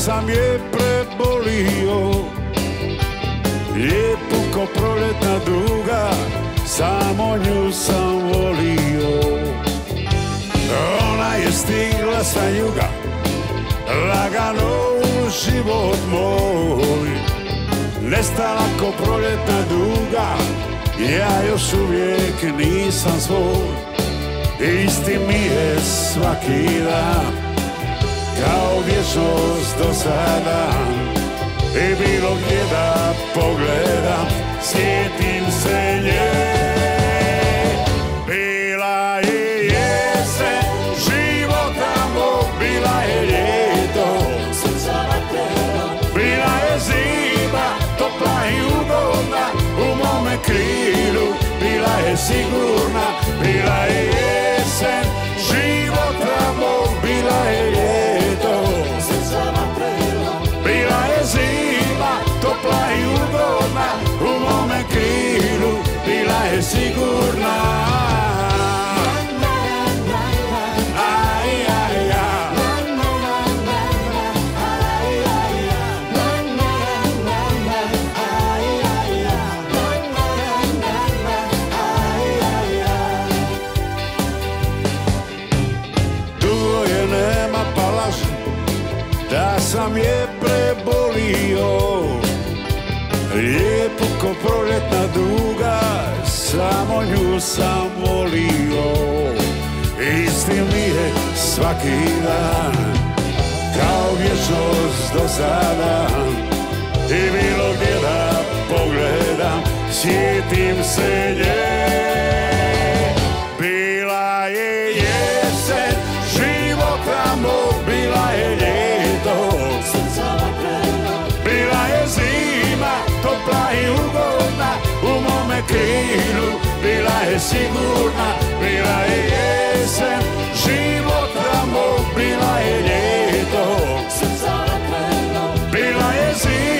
sam je prebolio. Lijepu ko proljetna duga, samo nju sam volio. Ona je stigla sa juga, lagano u život moj. Nestala ko proljetna duga, ja još uvijek nisam svoj. Isti mi je svaki dan, kao vječnost do sada. I bilo gdje da pogledam, sjetim se nje. Bila je jesen, života mog, bila je ljeto, bila je zima, topla i ugodna, u mome krilu, bila je sigurna. Bila je jesen, života mog, bila je ljeto, bila je zima, topla i ugodna, u mome krilu, bila je sigurna. Da sam je prebolio, lijepu ko proljetna duga, samo nju sam volio. Isti mi je svaki dan, kao vječnost do sada. I bilo gdje da pogledam, sjetim se nje. Bila je jesen, života mog, bila je ljeto, bila je zima, topla i ugodna, u mome krilu, bila je sigurna. Bila je jesen, života mog, bila je ljeto, bila je zima,